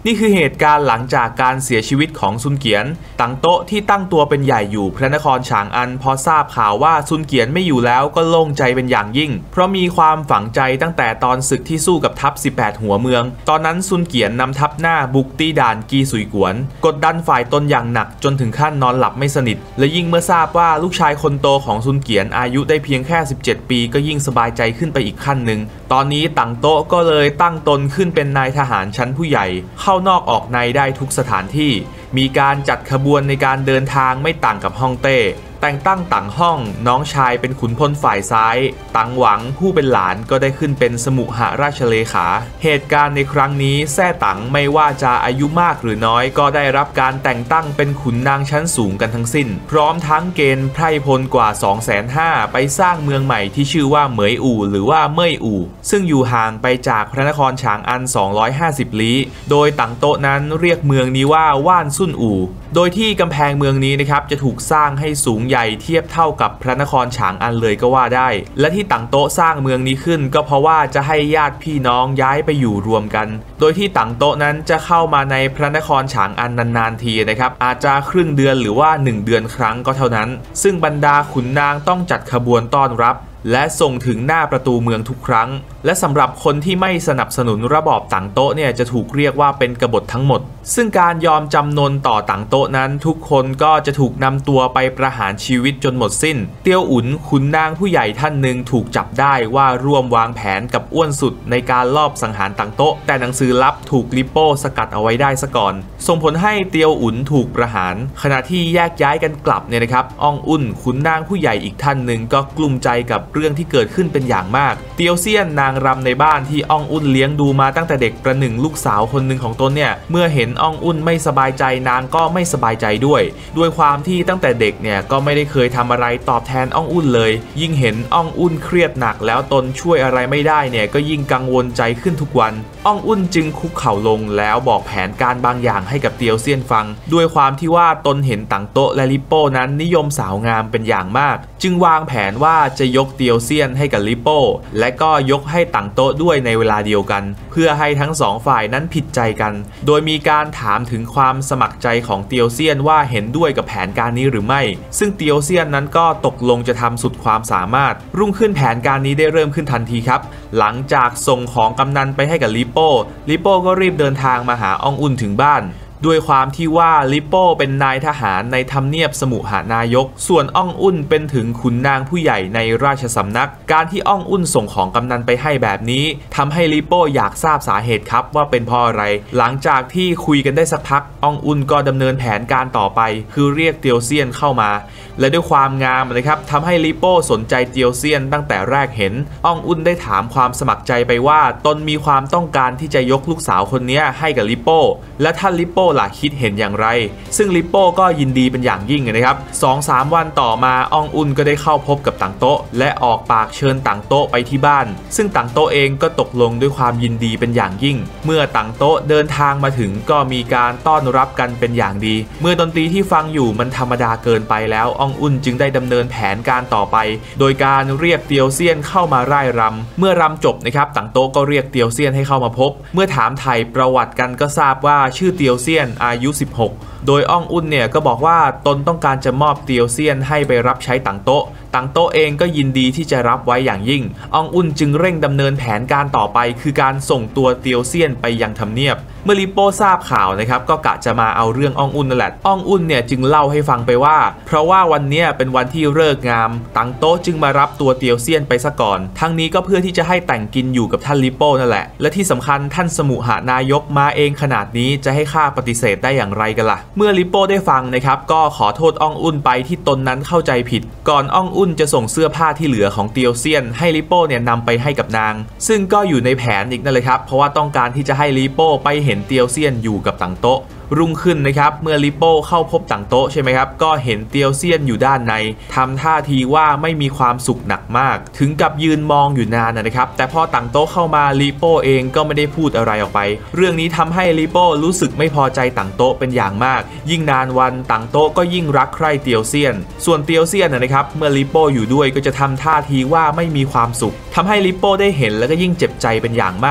นี่คือเหตุการณ์หลังจากการเสียชีวิตของซุนเกียนตังโต๊ะที่ตั้งตัวเป็นใหญ่อยู่พระนครฉางอันพอทราบข่าวว่าซุนเกียนไม่อยู่แล้วก็โล่งใจเป็นอย่างยิ่งเพราะมีความฝังใจตั้งแต่ตอนศึกที่สู้กับทัพ18หัวเมืองตอนนั้นซุนเกียนนำทัพหน้าบุกตีด่านกีสุยกวนกดดันฝ่ายตนอย่างหนักจนถึงขั้นนอนหลับไม่สนิทและยิ่งเมื่อทราบว่าลูกชายคนโตของซุนเกียนอายุได้เพียงแค่17ปีก็ยิ่งสบายใจขึ้นไปอีกขั้นหนึ่งตอนนี้ตังโต๊ะก็เลยตั้งตนขึ้นเป็นนายทหารชั้นผู้ใหญ่เข้านอกออกในได้ทุกสถานที่มีการจัดขบวนในการเดินทางไม่ต่างกับฮ่องเต้แต่งตั้งตังฮ่องน้องชายเป็นขุนพลฝ่ายซ้ายตังหวังผู้เป็นหลานก็ได้ขึ้นเป็นสมุหราชเลขาเหตุการณ์ในครั้งนี้แซ่ตังไม่ว่าจะอายุมากหรือน้อยก็ได้รับการแต่งตั้งเป็นขุนนางชั้นสูงกันทั้งสิ้นพร้อมทั้งเกณฑ์ไพร่พลกว่า 250,000 ไปสร้างเมืองใหม่ที่ชื่อว่าเหมยอู่หรือว่าเม่ยอู่ซึ่งอยู่ห่างไปจากพระนครฉางอัน250ลี้โดยตังโต๊ะนั้นเรียกเมืองนี้ว่าว่านซุ่นอู่โดยที่กำแพงเมืองนี้นะครับจะถูกสร้างให้สูงใหญ่เทียบเท่ากับพระนครฉางอันเลยก็ว่าได้และที่ตังโต๊ะสร้างเมืองนี้ขึ้นก็เพราะว่าจะให้ญาติพี่น้องย้ายไปอยู่รวมกันโดยที่ตังโต๊ะนั้นจะเข้ามาในพระนครฉางอันนานๆทีนะครับอาจจะครึ่งเดือนหรือว่า1เดือนครั้งก็เท่านั้นซึ่งบรรดาขุนนางต้องจัดขบวนต้อนรับและส่งถึงหน้าประตูเมืองทุกครั้งและสำหรับคนที่ไม่สนับสนุนระบอบตังโต๊ะเนี่ยจะถูกเรียกว่าเป็นกบฏทั้งหมดซึ่งการยอมจำนนต่อตังโต๊ะนั้นทุกคนก็จะถูกนำตัวไปประหารชีวิตจนหมดสิ้นเตียวอุ่นขุนนางผู้ใหญ่ท่านหนึ่งถูกจับได้ว่าร่วมวางแผนกับอ้วนสุดในการลอบสังหารตังโต๊ะแต่หนังสือลับถูกลิโป้สกัดเอาไว้ได้ซะก่อนส่งผลให้เตียวอุ่นถูกประหารขณะที่แยกย้ายกันกลับเนี่ยนะครับอองอุ่นขุนนางผู้ใหญ่อีกท่านหนึ่งก็กลุ้มใจกับเรื่องที่เกิดขึ้นเป็นอย่างมากเตียวเซียนนางรำในบ้านที่อองอุ่นเลี้ยงดูมาตั้งแต่เด็กประหนึ่งลูกสาวคนหนึ่งของตนเนี่ยเมื่อเห็นอองอุ่นไม่สบายใจนางก็ไม่สบายใจด้วยความที่ตั้งแต่เด็กเนี่ยก็ไม่ได้เคยทำอะไรตอบแทนอองอุ่นเลยยิ่งเห็นอองอุ่นเครียดหนักแล้วตนช่วยอะไรไม่ได้เนี่ยก็ยิ่งกังวลใจขึ้นทุกวันอองอุ่นจึงคุกเข่าลงแล้วบอกแผนการบางอย่างให้กับเตียวเซียนฟังด้วยความที่ว่าตนเห็นตังโต๊ะและลิโป้นั้นนิยมสาวงามเป็นอย่างมากจึงวางแผนว่าจะยกเตียวเซียนให้กับลิโป้และก็ยกให้ตังโต๊ะด้วยในเวลาเดียวกันเพื่อให้ทั้งสองฝ่ายนั้นผิดใจกันโดยมีการถามถึงความสมัครใจของเตียวเซียนว่าเห็นด้วยกับแผนการนี้หรือไม่ซึ่งเตียวเซียนนั้นก็ตกลงจะทำสุดความสามารถรุ่งขึ้นแผนการนี้ได้เริ่มขึ้นทันทีครับหลังจากส่งของกำนันไปให้กับลิโป้ก็รีบเดินทางมาหาอองอุ่นถึงบ้านด้วยความที่ว่าลิโป้เป็นนายทหารในทำเนียบสมุหานายกส่วนอองอุ่นเป็นถึงขุนนางผู้ใหญ่ในราชสำนักการที่อองอุ่นส่งของกำนันไปให้แบบนี้ทำให้ลิโป้อยากทราบสาเหตุครับว่าเป็นเพราะอะไรหลังจากที่คุยกันได้สักพักอองอุ่นก็ดำเนินแผนการต่อไปคือเรียกเตียวเซียนเข้ามาและด้วยความงามนะครับทำให้ลิโป้สนใจเตียวเซียนตั้งแต่แรกเห็นอองอุ่นได้ถามความสมัครใจไปว่าตนมีความต้องการที่จะยกลูกสาวคนนี้ให้กับลิโป้และท่านลิโป้ล่ะคิดเห็นอย่างไรซึ่งลิโป้ก็ยินดีเป็นอย่างยิ่งนะครับ 2-3 วันต่อมาอองอุ่นก็ได้เข้าพบกับตังโต๊ะและออกปากเชิญตังโต๊ะไปที่บ้านซึ่งตังโต๊ะเองก็ตกลงด้วยความยินดีเป็นอย่างยิ่งเมื่อตังโต๊ะเดินทางมาถึงก็มีการต้อนรับกันเป็นอย่างดีเมื่อดนตรีที่ฟังอยู่มันธรรมดาเกินไปแล้วอองอุ่นจึงได้ดำเนินแผนการต่อไปโดยการเรียกเตียวเซียนเข้ามาร่ายรำเมื่อรำจบนะครับตังโต๊ะก็เรียกเตียวเซียนให้เข้ามาพบเมื่อถามไถ่ประวัติกันก็ทราบว่าชื่อเตียวเซียนอายุ16โดยอองอุ่นเนี่ยก็บอกว่าตนต้องการจะมอบเตียวเซียนให้ไปรับใช้ตังโต๊ะเองก็ยินดีที่จะรับไว้อย่างยิ่งอองอุ่นจึงเร่งดำเนินแผนการต่อไปคือการส่งตัวเตียวเซียนไปยังทำเนียบเมื่อลิโป้ทราบข่าวนะครับก็กะจะมาเอาเรื่องอองอุ่นนั่นแหละอองอุ่นเนี่ยจึงเล่าให้ฟังไปว่าเพราะว่าวันนี้เป็นวันที่ฤกษ์งามตังโต๊ะจึงมารับตัวเตียวเซียนไปซะก่อนทั้งนี้ก็เพื่อที่จะให้แต่งกินอยู่กับท่านลิโป้นั่นแหละและที่สำคัญท่านสมุหานายกมาเองขนาดนี้จะให้ข้าปฏิเสธได้อย่างไรกันล่ะเมื่อลิโป้ได้ฟังนะครับก็ขอโทษอองอุ่นไปที่ตนนั้นเข้าใจผิดก่อนอองอุ่นจะส่งเสื้อผ้าที่เหลือของเตียวเซียนให้ลิโป้เนี่ยนำไปให้กับนางซึ่งก็อยู่ในแผนอีกนั่นเลยครับเพราะว่าต้องการที่จะให้ลิโป้ไปเห็นเตียวเซียนอยู่กับตังโต๊ะรุ่งขึ้นนะครับเมื่อลิโป้เข้าพบตังโต๊ะใช่ไหมครับก็เห็นเตียวเซียนอยู่ด้านในทำท่าทีว่าไม่มีความสุขหนักมากถึงกับยืนมองอยู่นานนะครับแต่พอตังโต๊ะเข้ามาลิโป้เองก็ไม่ได้พูดอะไรออกไปเรื่องนี้ทำให้ลิโป้รู้สึกไม่พอใจตังโต๊ะเป็นอย่างมากยิ่งนานวันตังโต๊ะก็ยิ่งรักใคร่เตียวเซียนส่วนเตียวเซียนนะครับเมื่อลิโป้อยู่ด้วยก็จะทำท่าทีว่าไม่มีความสุขทำให้ลิโป้ได้เห็นแล้วก็ยิ่งเจ็บใจเป็นอย่างมาก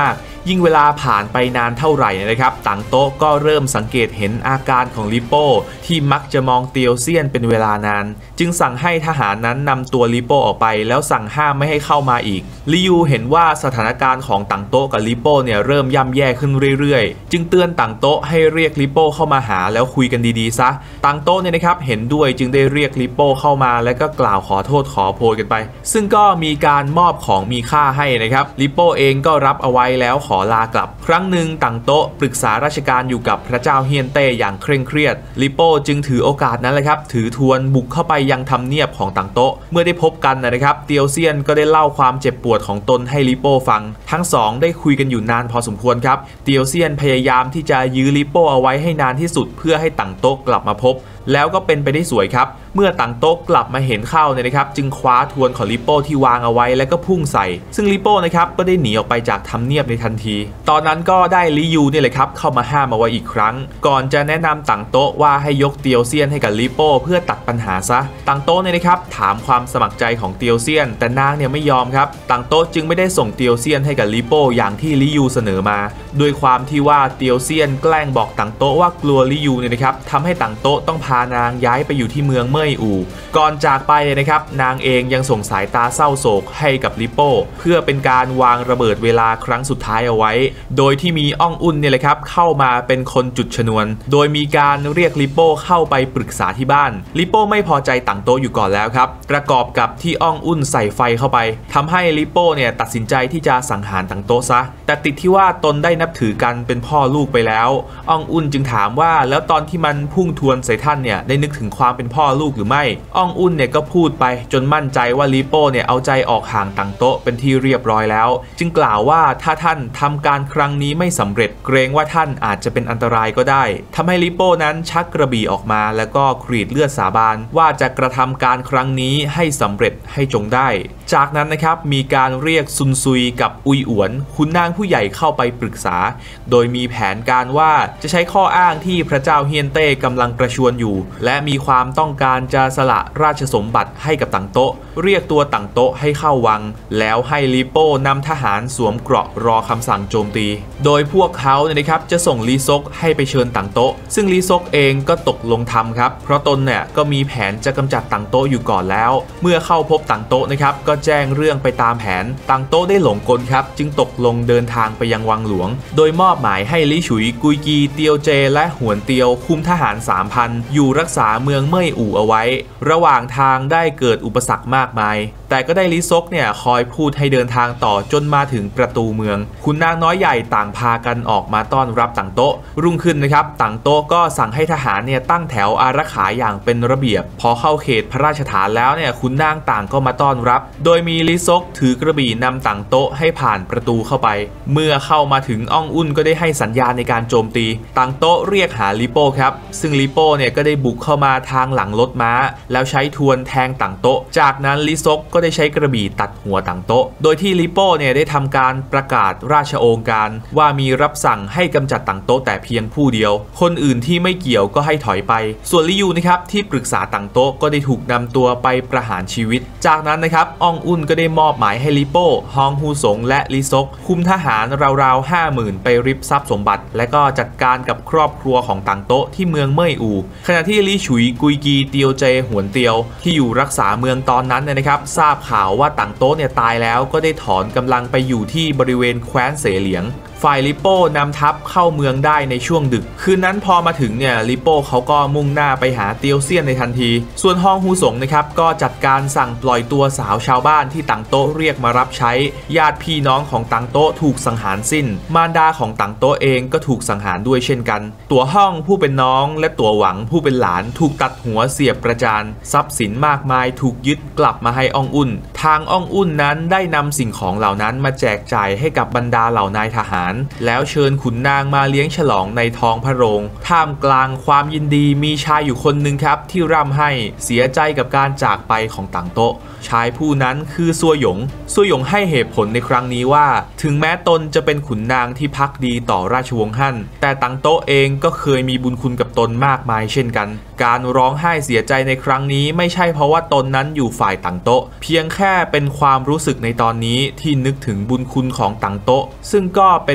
ยิ่งเวลาผ่านไปนานเท่าไหร่นะครับตังโต๊ะก็เริ่มสังเกตเห็นอาการของลิโป้ที่มักจะมองเตียวเซียนเป็นเวลานานจึงสั่งให้ทหารนั้นนำตัวลิโป้ออกไปแล้วสั่งห้ามไม่ให้เข้ามาอีกลิยูเห็นว่าสถานการณ์ของตังโต๊ะกับลิโป้เนี่ยเริ่มย่ำแย่ขึ้นเรื่อยๆจึงเตือนตังโต๊ะให้เรียกลิโป้เข้ามาหาแล้วคุยกันดีๆซะตังโต๊ะเนี่ยนะครับเห็นด้วยจึงได้เรียกลิโป้เข้ามาแล้วก็กล่าวขอโทษขอโพยกันไปซึ่งก็มีการมอบของมีค่าให้นะครับลิโป้เองก็รับเอาไว้แล้วขอลากลับครั้งหนึ่งตังโต๊ะปรึกษาราชการอยู่กับพระเจ้าเฮียนเต้อย่างเคร่งเครียดลิโป้จึงถือโอกาสนั้นเลยครับถือทวนบุกเข้าไปยังทำเนียบของตังโต๊ะเมื่อได้พบกันนะครับเตียวเซียนก็ได้เล่าความเจ็บปวดของตนให้ลิโป้ฟังทั้งสองได้คุยกันอยู่นานพอสมควรครับเตียวเซียนพยายามที่จะยื้อลิโป้เอาไว้ให้นานที่สุดเพื่อให้ตังโต๊ะกลับมาพบแล้วก็เป็นไปได้สวยครับเมื่อตังโต๊ะกลับมาเห็นเข้าเนี่ยนะครับจึงคว้าทวนของลิโป้ที่วางเอาไว้แล้วก็พุ่งใส่ซึ่งลิโป้นะครับก็ได้หนีออกไปจากทำเนียบในทันทีตอนนั้นก็ได้ลิยูนี่แหละครับเข้ามาห้ามเอาไว้อีกครั้งก่อนจะแนะนำตังโต๊ะว่าให้ยกเตียวเซียนให้กับลิโป้เพื่อตัดปัญหาซะตังโต๊ะเนี่ยนะครับถามความสมัครใจของเตียวเซียนแต่นางเนี่ยไม่ยอมครับตังโต๊ะจึงไม่ได้ส่งเตียวเซียนให้กับลิโป้อย่างที่ลิยูเสนอมาด้วยความที่ว่าเตียวเซียนแกล้งบอกตังโต๊ะว่ากลัวลิยูเนี่ยนะครับทำให้ตังโต๊ะต้องพานางย้ายไปอยู่ที่เมืองเม่ยอู่ก่อนจากไปนะครับนางเองยังส่งสายตาเศร้าโศกให้กับลิโป้เพื่อเป็นการวางระเบิดเวลาครั้งสุดท้ายเอาไว้โดยที่มีอ่องอุ่นเนี่ยแหละครับเข้ามาเป็นคนจุดชนวนโดยมีการเรียกลิโป้เข้าไปปรึกษาที่บ้านลิโป้ไม่พอใจตังโต๊ะอยู่ก่อนแล้วครับประกอบกับที่อ่องอุ่นใส่ไฟเข้าไปทำให้ลิโป้เนี่ยตัดสินใจที่จะสังหารตังโต๊ะซะแต่ติดที่ว่าตนได้นับถือกันเป็นพ่อลูกไปแล้วอ่องอุ่นจึงถามว่าแล้วตอนที่มันพุ่งทวนใส่ท่านเนี่ยได้นึกถึงความเป็นพ่อลูกหรือไม่อ่องอุ่นเนี่ยก็พูดไปจนมั่นใจว่าลิโป้เนี่ยเอาใจออกห่างตังโต๊ะเป็นที่เรียบร้อยแล้วจึงกล่าวว่าถ้าท่านทำการครั้งนี้ไม่สำเร็จเกรงว่าท่านอาจจะเป็นอันตรายก็ได้ทำให้ลิโป้นั้นชักกระบี่ออกมาแล้วก็กรีดเลือดสาบานว่าจะกระทำการครั้งนี้ให้สำเร็จให้จงได้จากนั้นนะครับมีการเรียกซุนซุยกับอุยอวนขุนนางผู้ใหญ่เข้าไปปรึกษาโดยมีแผนการว่าจะใช้ข้ออ้างที่พระเจ้าเฮียนเต้กำลังประชวรอยู่และมีความต้องการจะสละราชสมบัติให้กับตังโต๊ะเรียกตัวตังโต๊ะให้เข้าวังแล้วให้ลิโป้นำทหารสวมเกราะรอคำสั่งโจมตีโดยพวกเขาเนี่ยนะครับจะส่งลีซกให้ไปเชิญตังโต๊ะซึ่งลีซกเองก็ตกลงทำครับเพราะตนเนี่ยก็มีแผนจะกำจัดตังโต๊ะอยู่ก่อนแล้วเมื่อเข้าพบตังโต๊ะนะครับก็แจ้งเรื่องไปตามแผนตังโต๊ะได้หลงกลครับจึงตกลงเดินทางไปยังวังหลวงโดยมอบหมายให้ลิฉุยกุยกีเตียวเจและหวนเตียวคุมทหาร 3,000 อยู่รักษาเมืองเม่ยอู่เอาไว้ระหว่างทางได้เกิดอุปสรรคมากมายแต่ก็ได้ลิซกเนี่ยคอยพูดให้เดินทางต่อจนมาถึงประตูเมืองขุนนางน้อยใหญ่ต่างพากันออกมาต้อนรับตังโต๊ะรุ่งขึ้นนะครับตังโต๊ะก็สั่งให้ทหารเนี่ยตั้งแถวอารักขาอย่างเป็นระเบียบพอเข้าเขตพระราชฐานแล้วเนี่ยขุนนางต่างก็มาต้อนรับโดยมีลิซกถือกระบี่นำตังโต๊ะให้ผ่านประตูเข้าไปเมื่อเข้ามาถึงอ่องอุ่นก็ได้ให้สัญญาณในการโจมตีตังโต๊ะเรียกหาลิโป้ครับซึ่งลิโป้เนี่ยก็ได้บุกเข้ามาทางหลังรถม้าแล้วใช้ทวนแทงตังโต๊ะจากนั้นลิซกก็ได้ใช้กระบี่ตัดหัวตังโต๊ะโดยที่ลิโป้เนี่ยได้ทำการประกาศราชโองการว่ามีรับสั่งให้กำจัดตังโต๊ะแต่เพียงผู้เดียวคนอื่นที่ไม่เกี่ยวก็ให้ถอยไปส่วนลิยูนะครับที่ปรึกษาตังโต๊ะก็ได้ถูกนำตัวไปประหารชีวิตจากนั้นนะครับอ่องอุ่นก็ได้มอบหมายให้ลิโป้ฮองฮูสงและลิซกคุมทหารราวๆ 50,000 ไปริบทรัพย์สมบัติและก็จัดการกับครอบครัวของตังโต๊ะที่เมืองเม่ยอู่ขณะที่ลิฉุยกุยกีเตียวเจหวนเตียวที่อยู่รักษาเมืองตอนนั้นนะครับทราบข่าวว่าตังโต๊ะเนี่ยตายแล้วก็ได้ถอนกำลังไปอยู่ที่บริเวณแคว้นเสเหลียงฝ่ายลิโป้นำทัพเข้าเมืองได้ในช่วงดึกคืนนั้นพอมาถึงเนี่ยลิโป้เขาก็มุ่งหน้าไปหาเตียวเซียนในทันทีส่วนฮองฮูสงนะครับก็จัดการสั่งปล่อยตัวสาวชาวบ้านที่ตังโต๊ะเรียกมารับใช้ญาติพี่น้องของตังโต๊ะถูกสังหารสิ้นมารดาของตังโต๊ะเองก็ถูกสังหารด้วยเช่นกันตัวห้องผู้เป็นน้องและตัวหวังผู้เป็นหลานถูกตัดหัวเสียบประจานทรัพย์สินมากมายถูกยึดกลับมาให้อ่องอุ่นทางอ่องอุ่นนั้นได้นำสิ่งของเหล่านั้นมาแจกจ่ายให้กับบรรดาเหล่านายทหารแล้วเชิญขุนนางมาเลี้ยงฉลองในท้องพระโรงท่ามกลางความยินดีมีชายอยู่คนหนึ่งครับที่ร่ำไห้เสียใจกับการจากไปของตังโต๊ะชายผู้นั้นคือซัวหยงให้เหตุผลในครั้งนี้ว่าถึงแม้ตนจะเป็นขุนนางที่ภักดีต่อราชวงศ์ฮั่นแต่ตังโต๊ะเองก็เคยมีบุญคุณกับตนมากมายเช่นกันการร้องไห้เสียใจในครั้งนี้ไม่ใช่เพราะว่าตนนั้นอยู่ฝ่ายตังโต๊ะเพียงแค่เป็นความรู้สึกในตอนนี้ที่นึกถึงบุญคุณของตังโต๊ะซึ่งก็เป็น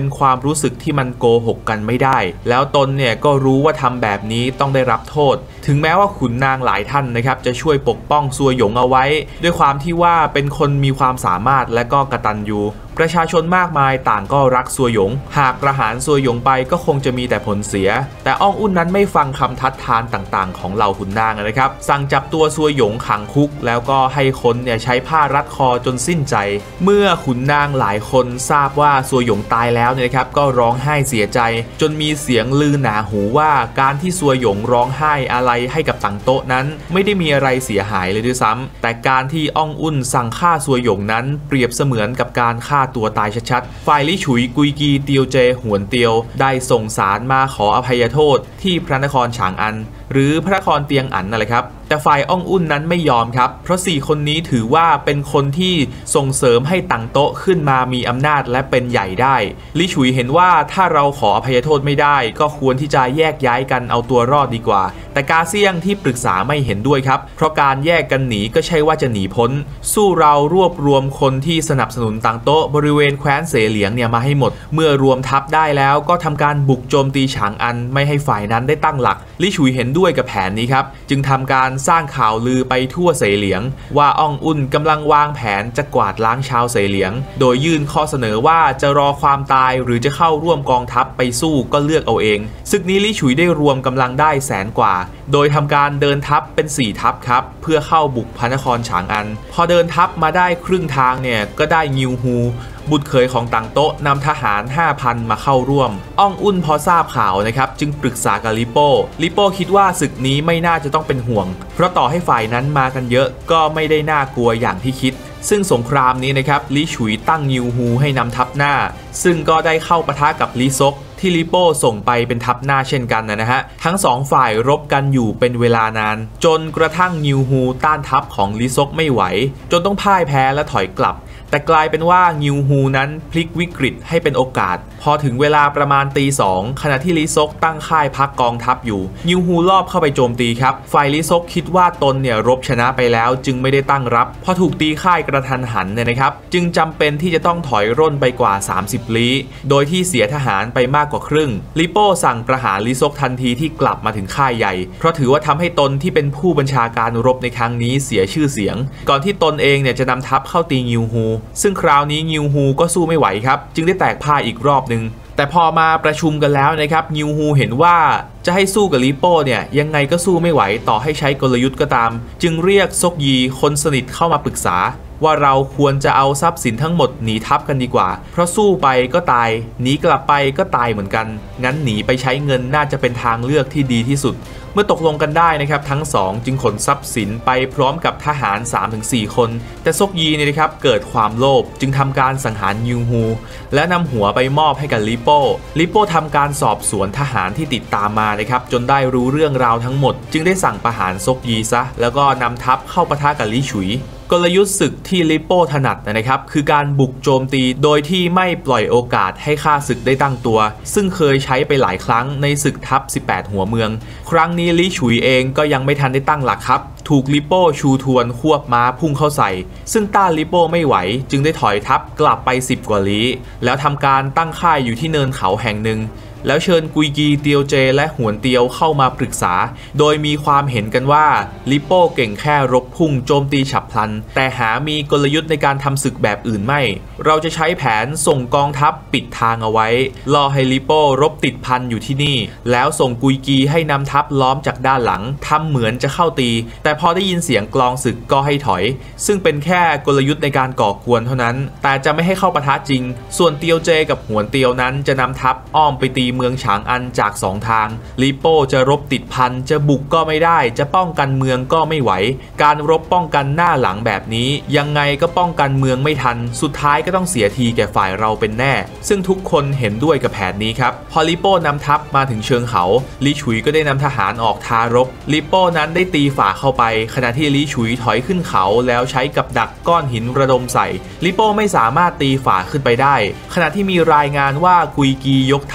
ความรู้สึกที่มันโกหกกันไม่ได้แล้วตนเนี่ยก็รู้ว่าทำแบบนี้ต้องได้รับโทษถึงแม้ว่าขุนนางหลายท่านนะครับจะช่วยปกป้องซัวหยงเอาไว้ด้วยความที่ว่าเป็นคนมีความสามารถและก็กตัญญูประชาชนมากมายต่างก็รักซัวหยงหากประหารซัวหยงไปก็คงจะมีแต่ผลเสียแต่อ้องอุ่นนั้นไม่ฟังคำทัดทานต่างๆของเหล่าขุนนางนะครับสั่งจับตัวซัวหยงขังคุกแล้วก็ให้คนเนี่ยใช้ผ้ารัดคอจนสิ้นใจเมื่อขุนนางหลายคนทราบว่าซัวหยงตายแล้วเนี่ยครับก็ร้องไห้เสียใจจนมีเสียงลือหนาหูว่าการที่ซัวหยงร้องไห้อะไรให้กับตังโต๊ะนั้นไม่ได้มีอะไรเสียหายเลยด้วยซ้ำแต่การที่อ้องอุ่นสั่งฆ่าซัวหยงนั้นเปรียบเสมือนกับการฆ่าตัวตายชัดๆฝ่ายลี่ฉุยกุยกีเตียวเจหวนเตียวได้ส่งสารมาขออภัยโทษที่พระนครฉางอันหรือพระนครเตียงอั๋นนั่นแหละครับแต่ฝ่ายอ้องอุ่นนั้นไม่ยอมครับเพราะ4คนนี้ถือว่าเป็นคนที่ส่งเสริมให้ตังโต๊ะขึ้นมามีอำนาจและเป็นใหญ่ได้ลี่ฉุยเห็นว่าถ้าเราขออภัยโทษไม่ได้ก็ควรที่จะแยกย้ายกันเอาตัวรอดดีกว่าแต่กาเซียงที่ปรึกษาไม่เห็นด้วยครับเพราะการแยกกันหนีก็ใช่ว่าจะหนีพ้นสู้เรารวบรวมคนที่สนับสนุนตังโต๊ะบริเวณแคว้นเสเหลียงเนี่ยมาให้หมดเมื่อรวมทัพได้แล้วก็ทำการบุกโจมตีฉางอันไม่ให้ฝ่ายนั้นได้ตั้งหลักลี่ฉุยเห็นด้วยกับแผนนี้ครับจึงทำการสร้างข่าวลือไปทั่วเสเหลียงว่าอ้องอุ่นกำลังวางแผนจะกวาดล้างชาวเสเหลียงโดยยื่นข้อเสนอว่าจะรอความตายหรือจะเข้าร่วมกองทัพไปสู้ก็เลือกเอาเองศึกนี้ลี่ฉุยได้รวมกำลังได้100,000 กว่าโดยทำการเดินทัพเป็น4ทัพครับเพื่อเข้าบุกพระนครฉางอันพอเดินทัพมาได้ครึ่งทางเนี่ยก็ได้งิวฮูบุตรเขยของตังโต๊ะนำทหาร 5,000 มาเข้าร่วมอ้องอุ่นพอทราบข่าวนะครับจึงปรึกษากับลิโป้คิดว่าศึกนี้ไม่น่าจะต้องเป็นห่วงเพราะต่อให้ฝ่ายนั้นมากันเยอะก็ไม่ได้น่ากลัวอย่างที่คิดซึ่งสงครามนี้นะครับลี่ฉุยตั้งยิวฮูให้นำทัพหน้าซึ่งก็ได้เข้าปะทะกับลี่ซกที่ลิโป้ส่งไปเป็นทัพหน้าเช่นกันนะฮะทั้ง2ฝ่ายรบกันอยู่เป็นเวลานานจนกระทั่งยิวฮูต้านทัพของลี่ซกไม่ไหวจนต้องพ่ายแพ้และถอยกลับแต่กลายเป็นว่างิวฮูนั้นพลิกวิกฤตให้เป็นโอกาสพอถึงเวลาประมาณตี 2ขณะที่ลิซกตั้งค่ายพักกองทัพอยู่งิวฮูลอบเข้าไปโจมตีครับฝ่ายลิซกคิดว่าตนเนี่ยรบชนะไปแล้วจึงไม่ได้ตั้งรับพอถูกตีค่ายกระทันหันเนี่ยนะครับจึงจำเป็นที่จะต้องถอยร่นไปกว่า30 ลี้โดยที่เสียทหารไปมากกว่าครึ่งลิโป้สั่งประหารลิซกทันทีที่กลับมาถึงค่ายใหญ่เพราะถือว่าทำให้ตนที่เป็นผู้บัญชาการรบในครั้งนี้เสียชื่อเสียงก่อนที่ตนเองเนี่ยจะนำทัพเข้าตีงิวฮูซึ่งคราวนี้งิวฮูก็สู้ไม่ไหวครับจึงได้แตกพ่ายอีกรอบนึงแต่พอมาประชุมกันแล้วนะครับงิวฮูเห็นว่าจะให้สู้กับลิโป้เนี่ยยังไงก็สู้ไม่ไหวต่อให้ใช้กลยุทธ์ก็ตามจึงเรียกซกยีคนสนิทเข้ามาปรึกษาว่าเราควรจะเอาทรัพย์สินทั้งหมดหนีทัพกันดีกว่าเพราะสู้ไปก็ตายหนีกลับไปก็ตายเหมือนกันงั้นหนีไปใช้เงินน่าจะเป็นทางเลือกที่ดีที่สุดเมื่อตกลงกันได้นะครับทั้งสองจึงขนทรัพย์สินไปพร้อมกับทหาร 3-4 คนแต่ซกยีเนี่ยนะครับเกิดความโลภจึงทำการสังหารยิวฮูและนำหัวไปมอบให้กับลิโป้ทำการสอบสวนทหารที่ติดตามมานะครับจนได้รู้เรื่องราวทั้งหมดจึงได้สั่งประหารซกยีซะแล้วก็นำทัพเข้าปะทะกับลี่ฉุยกลยุทธ์ศึกที่ลิโป้ถนัดนะครับคือการบุกโจมตีโดยที่ไม่ปล่อยโอกาสให้ข้าศึกได้ตั้งตัวซึ่งเคยใช้ไปหลายครั้งในศึกทัพ18 หัวเมืองครั้งนี้ลี่ฉุยเองก็ยังไม่ทันได้ตั้งหลักครับถูกลิโป้ชูทวนควบม้าพุ่งเข้าใส่ซึ่งต้านลิโป้ไม่ไหวจึงได้ถอยทัพกลับไป10 กว่าลี้แล้วทำการตั้งค่ายอยู่ที่เนินเขาแห่งหนึ่งแล้วเชิญกุยกีเตียวเจและหวนเตียวเข้ามาปรึกษาโดยมีความเห็นกันว่าลิโป้เก่งแค่รบพุ่งโจมตีฉับพลันแต่หามีกลยุทธ์ในการทำศึกแบบอื่นไม่เราจะใช้แผนส่งกองทัพปิดทางเอาไว้ล่อให้ลิโป้รบติดพันอยู่ที่นี่แล้วส่งกุยกีให้นำทัพล้อมจากด้านหลังทำเหมือนจะเข้าตีแต่พอได้ยินเสียงกลองศึกก็ให้ถอยซึ่งเป็นแค่กลยุทธ์ในการก่อกวนเท่านั้นแต่จะไม่ให้เข้าปะทะจริงส่วนเตียวเจกับหวนเตียวนั้นจะนำทัพอ้อมไปตีเมืองฉางอันจาก2 ทางลิโป้จะรบติดพันจะบุกก็ไม่ได้จะป้องกันเมืองก็ไม่ไหวการรบป้องกันหน้าหลังแบบนี้ยังไงก็ป้องกันเมืองไม่ทันสุดท้ายก็ต้องเสียทีแก่ฝ่ายเราเป็นแน่ซึ่งทุกคนเห็นด้วยกับแผนนี้ครับพอลิโป้นำทัพมาถึงเชิงเขาลี่ฉุยก็ได้นำทหารออกท้ารบลิโป้นั้นได้ตีฝ่าเข้าไปขณะที่ลี่ฉุยถอยขึ้นเขาแล้วใช้กับดักก้อนหินระดมใส่ลิโป้ไม่สามารถตีฝ่าขึ้นไปได้ขณะที่มีรายงานว่ากุยกียกทัพเข้า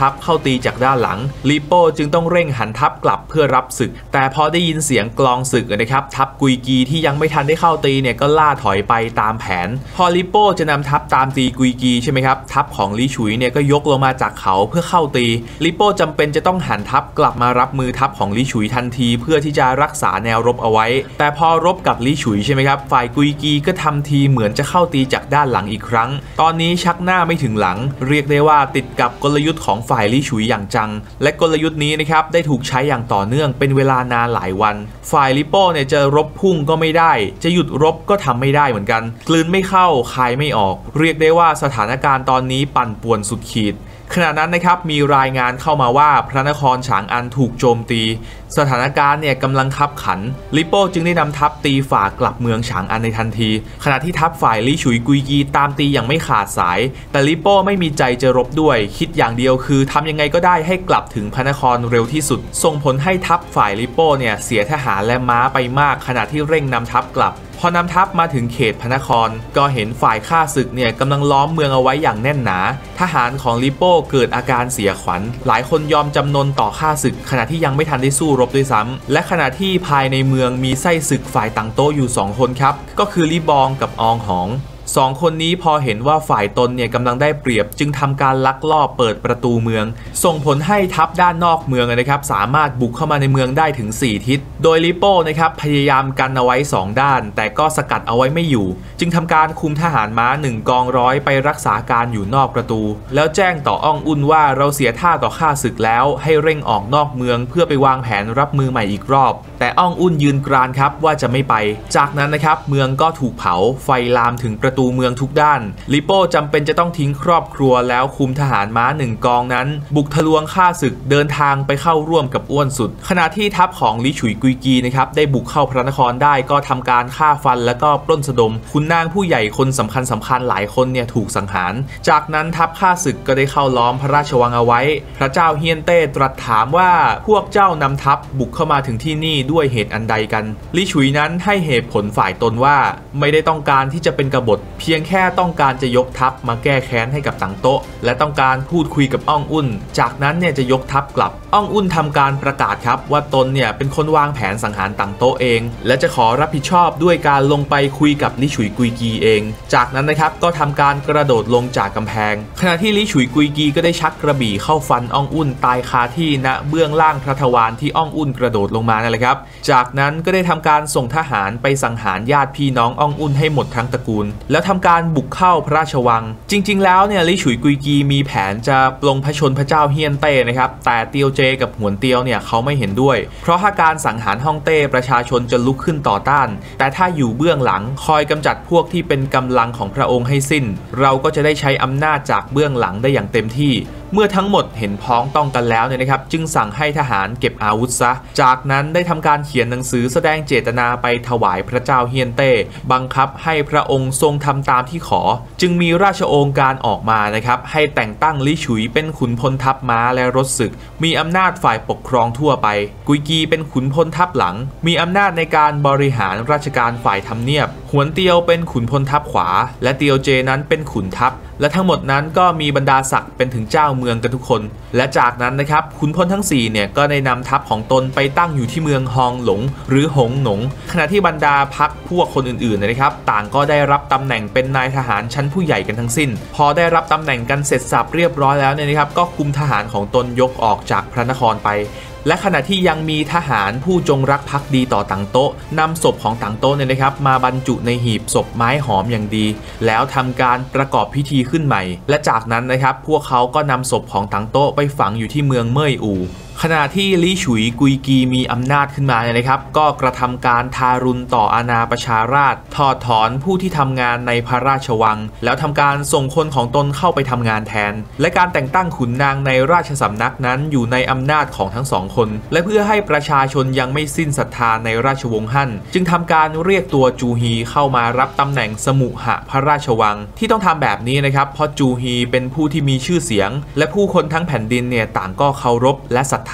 ตีจากด้านหลังลิโป้จึงต้องเร่งหันทัพกลับเพื่อรับศึกแต่พอได้ยินเสียงกลองศึกนะครับทัพกุยกีที่ยังไม่ทันได้เข้าตีเนี่ยก็ล่าถอยไปตามแผนพอลิโป้จะนำทัพตามตีกุยกีใช่ไหมครับทัพของลี่ฉุยเนี่ยก็ยกลงมาจากเขาเพื่อเข้าตีลิโป้จำเป็นจะต้องหันทัพกลับมารับมือทัพของลี่ฉุยทันทีเพื่อที่จะรักษาแนวรบเอาไว้แต่พอรบกับลี่ฉุยใช่ไหมครับฝ่ายกุยกีก็ทำทีเหมือนจะเข้าตีจากด้านหลังอีกครั้งตอนนี้ชักหน้าไม่ถึงหลังเรียกได้ว่าติดกับกลยุทธ์ของฝ่ายลี่ฉุยอย่างจังและกลยุทธ์นี้นะครับได้ถูกใช้อย่างต่อเนื่องเป็นเวลานานหลายวันฝ่ายลิโป้เนี่ยจะรบพุ่งก็ไม่ได้จะหยุดรบก็ทำไม่ได้เหมือนกันกลืนไม่เข้าคายไม่ออกเรียกได้ว่าสถานการณ์ตอนนี้ปั่นป่วนสุดขีดขณะนั้นนะครับมีรายงานเข้ามาว่าพระนครฉางอันถูกโจมตีสถานการณ์เนี่ยกำลังคับขันลิโป้จึงได้นำทัพตีฝ่ากลับเมืองฉางอันในทันทีขณะที่ทัพฝ่ายลี่ฉุยกุยกีตามตีอย่างไม่ขาดสายแต่ลิโป้ไม่มีใจจะรบด้วยคิดอย่างเดียวคือทำยังไงก็ได้ให้กลับถึงพระนครเร็วที่สุดส่งผลให้ทัพฝ่ายลิโป้เนี่ยเสียทหารและม้าไปมากขณะที่เร่งนำทัพกลับพอนำทัพมาถึงเขตพระนครก็เห็นฝ่ายข้าศึกเนี่ยกำลังล้อมเมืองเอาไว้อย่างแน่นหนาทหารของลิโป้เกิดอาการเสียขวัญหลายคนยอมจำนนต่อข้าศึกขณะที่ยังไม่ทันได้สู้รบด้วยซ้ำและขณะที่ภายในเมืองมีไส้ศึกฝ่ายตังโต้อยู่2คนครับก็คือลี่บองกับอองหอง2คนนี้พอเห็นว่าฝ่ายตนเนี่ยกำลังได้เปรียบจึงทำการลักลอบเปิดประตูเมืองส่งผลให้ทัพด้านนอกเมืองนะครับสามารถบุกเข้ามาในเมืองได้ถึง4ทิศโดยลิโป้นะครับพยายามกันเอาไว้2ด้านแต่ก็สกัดเอาไว้ไม่อยู่จึงทำการคุมทหารม้า1กองร้อยไปรักษาการอยู่นอกประตูแล้วแจ้งต่ออ้องอุ่นว่าเราเสียท่าต่อข้าศึกแล้วให้เร่งออกนอกเมืองเพื่อไปวางแผนรับมือใหม่อีกรอบแต่อ้องอุ่นยืนกรานครับว่าจะไม่ไปจากนั้นนะครับเมืองก็ถูกเผาไฟลามถึงประตูเมืองทุกด้านลิโป้จำเป็นจะต้องทิ้งครอบครัวแล้วคุมทหารม้า1กองนั้นบุกทะลวงฆ่าศึกเดินทางไปเข้าร่วมกับอ้วนสุดขณะที่ทัพของลี่ฉุยกุยกีนะครับได้บุกเข้าพระนครได้ก็ทำการฆ่าฟันแล้วก็ปล้นสะดมขุนนางผู้ใหญ่คนสำคัญหลายคนเนี่ยถูกสังหารจากนั้นทัพฆ่าศึกก็ได้เข้าล้อมพระราชวังเอาไว้พระเจ้าเฮียนเต้ตรัสถามว่าพวกเจ้านำทัพบุกเข้ามาถึงที่นี่ด้วยเหตุอันใดกันลี่ฉุยนั้นให้เหตุผลฝ่ายตนว่าไม่ได้ต้องการที่จะเป็นกบฏเพียงแค่ต้องการจะยกทัพมาแก้แค้นให้กับตังโต๊ะและต้องการพูดคุยกับอ้องอุ่นจากนั้นเนี่ยจะยกทัพกลับอ้องอุ่นทำการประกาศครับว่าตนเนี่ยเป็นคนวางแผนสังหารตังโต๊ะเองและจะขอรับผิดชอบด้วยการลงไปคุยกับลี่ฉุยกุยกีเองจากนั้นนะครับก็ทำการกระโดดลงจากกำแพงขณะที่ลี่ฉุยกุยกีก็ได้ชักกระบี่เข้าฟันอ้องอุ่นตายคาที่ณเบื้องล่างพระทวารที่อ้องอุ่นกระโดดลงมานั่นแหละครับจากนั้นก็ได้ทำการส่งทหารไปสังหารญาติพี่น้องอ้องอุ่นให้หมดทั้งตระกูลแล้วทำการบุกเข้าพระราชวังจริงๆแล้วเนี่ยลี่ฉุยกุยกีมีแผนจะปลงพระชนพระเจ้าเฮียนเต้นะครับแต่เตียวเจกับหวนเตียวเนี่ยเขาไม่เห็นด้วยเพราะถ้าการสังหารฮ่องเต้ประชาชนจะลุกขึ้นต่อต้านแต่ถ้าอยู่เบื้องหลังคอยกำจัดพวกที่เป็นกำลังของพระองค์ให้สิ้นเราก็จะได้ใช้อำนาจจากเบื้องหลังได้อย่างเต็มที่เมื่อทั้งหมดเห็นพ้องต้องกันแล้วเนี่ยนะครับจึงสั่งให้ทหารเก็บอาวุธซะจากนั้นได้ทำการเขียนหนังสือแสดงเจตนาไปถวายพระเจ้าเฮียนเต้บังคับให้พระองค์ทรงทำตามที่ขอจึงมีราชโองการออกมานะครับให้แต่งตั้งลี่ฉุยเป็นขุนพลทัพม้าและรถศึกมีอำนาจฝ่ายปกครองทั่วไปกุยกีเป็นขุนพลทัพหลังมีอำนาจในการบริหารราชการฝ่ายทำเนียบหวนเตียวเป็นขุนพลทัพขวาและเตียวเจนั้นเป็นขุนทัพและทั้งหมดนั้นก็มีบรรดาศักดิ์เป็นถึงเจ้าเมืองกันทุกคนและจากนั้นนะครับขุนพลทั้ง4เนี่ยก็ได้นำทัพของตนไปตั้งอยู่ที่เมืองฮองหลงหรือหงหนงขณะที่บรรดาพรรคพวกคนอื่นๆนะครับต่างก็ได้รับตำแหน่งเป็นนายทหารชั้นผู้ใหญ่กันทั้งสิ้นพอได้รับตำแหน่งกันเสร็จสับเรียบร้อยแล้วเนี่ยนะครับก็คุมทหารของตนยกออกจากพระนครไปและขณะที่ยังมีทหารผู้จงรักภักดีต่อตังโต๊ะนำศพของตังโต๊ะเนี่ยนะครับมาบรรจุในหีบศพไม้หอมอย่างดีแล้วทำการประกอบพิธีขึ้นใหม่และจากนั้นนะครับพวกเขาก็นำศพของตังโต๊ะไปฝังอยู่ที่เมืองเม่ยอู่ขณะที่ลี่ฉุยกุยกีมีอำนาจขึ้นมาเนี่ยนะครับก็กระทำการทารุณต่ออาณาประชาราษฎร์ถอดถอนผู้ที่ทำงานในพระราชวังแล้วทำการส่งคนของตนเข้าไปทำงานแทนและการแต่งตั้งขุนนางในราชสำนักนั้นอยู่ในอำนาจของทั้งสองคนและเพื่อให้ประชาชนยังไม่สิ้นศรัทธาในราชวงศ์ฮั่นจึงทำการเรียกตัวจูฮีเข้ามารับตำแหน่งสมุหะพระราชวังที่ต้องทำแบบนี้นะครับเพราะจูฮีเป็นผู้ที่มีชื่อเสียงและผู้คนทั้งแผ่นดินเนี่ยต่างก็เคารพและศรัทธา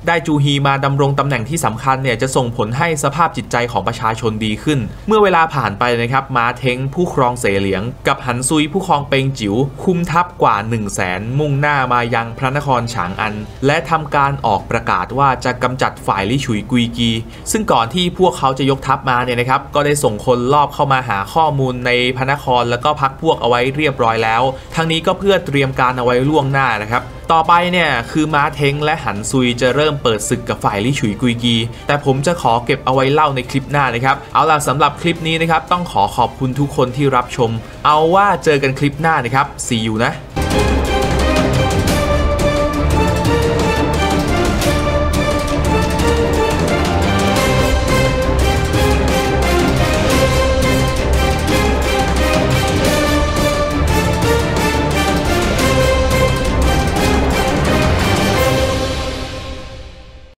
ได้จูฮีมาดำรงตำแหน่งที่สำคัญเนี่ยจะส่งผลให้สภาพจิตใจของประชาชนดีขึ้นเมื่อเวลาผ่านไปนะครับมาเท้งผู้ครองเสเหลียงกับหันซุยผู้ครองเปงจิ๋วคุมทัพกว่า 100,000 มุ่งหน้ามายังพระนครฉางอันและทำการออกประกาศว่าจะกำจัดฝ่ายลี่ฉุยกุยกีซึ่งก่อนที่พวกเขาจะยกทัพมาเนี่ยนะครับก็ได้ส่งคนลอบเข้ามาหาข้อมูลในพระนครแล้วก็พักพวกเอาไว้เรียบร้อยแล้วทั้งนี้ก็เพื่อเตรียมการเอาไว้ล่วงหน้านะครับต่อไปเนี่ยคือม้าเท้งและหันซุยจะเริ่มเปิดศึกกับฝ่ายลี่ฉุยกุยกีแต่ผมจะขอเก็บเอาไว้เล่าในคลิปหน้านะครับเอาล่ะสำหรับคลิปนี้นะครับต้องขอขอบคุณทุกคนที่รับชมเอาว่าเจอกันคลิปหน้านะครับ See you นะ